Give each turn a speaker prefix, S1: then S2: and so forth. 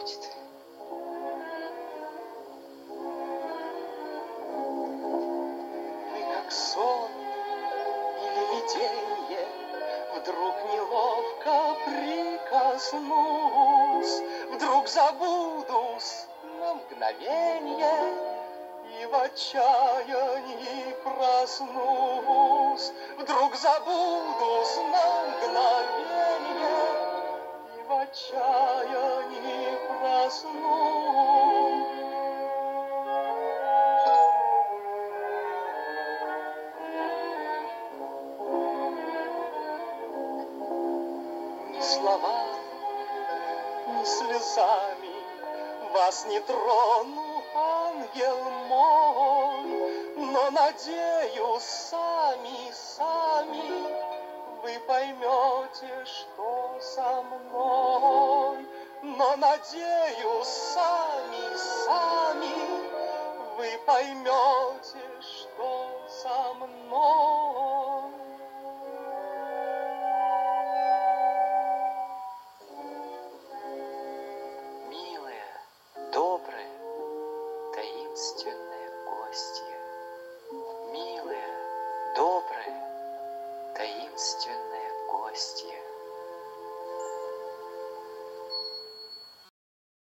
S1: будет.
S2: Вы как сон или виденье, вдруг неловко прикоснусь, вдруг забудусь на мгновенье и в отчаянии проснусь. Вдруг забудусь на мгновенье и в отчаянии проснусь. Ни словами, ни слезами вас не трону, ангел мой, но надеюсь, сами вы поймете, что со мной. Но надеюсь, сами вы поймете, что со мной.
S1: Милая, добрая, таинственная гостья. Милая, добрая, таинственная гостья.